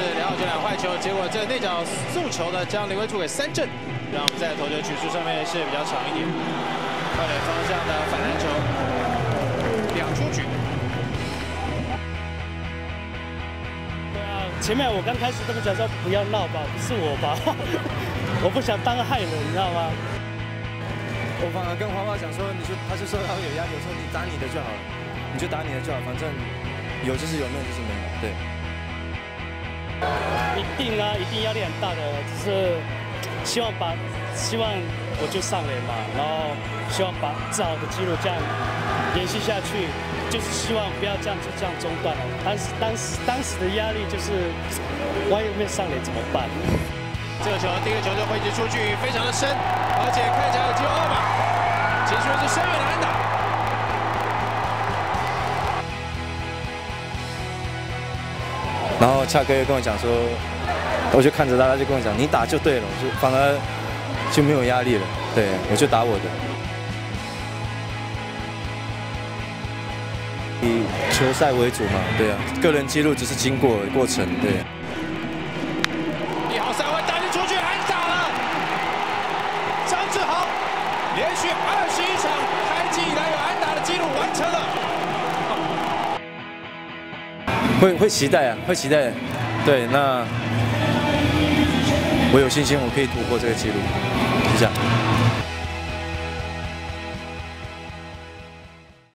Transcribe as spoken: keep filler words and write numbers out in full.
两好球两坏球，结果这内角速球呢将林威柱给三振，让我们在投球局数上面是比较长一点。快垒方向的反弹球，两出局。 对啊，前面我刚开始这么讲说不要闹吧，不是我吧？我不想当害人，你知道吗？ 我反而跟花花讲说，你说他是说他会有压力，我说你打你的就好了，你就打你的就好，反正有就是有，没有就是没有，对。 一定啊，一定压力很大的，只是希望把希望我就上垒嘛，然后希望把最好的记录这样延续下去，就是希望不要这样就这样中断了。当时当时当时的压力就是，万一没有上垒怎么办？ 这个球第一个球就挥击出去，非常的深，而且看起来有机会二码，结束是深远的安打。 然后恰哥又跟我讲说，我就看着他，他就跟我讲，你打就对了，就反而就没有压力了。对，我就打我的。以球赛为主嘛，对啊，个人记录只是经过过程，对。 一号三分打进出去，安打了。张志豪连续二十一场开季以来有安打的纪录完成了。 会会期待啊，会期待。对，那我有信心我可以突破这个记录，就这样。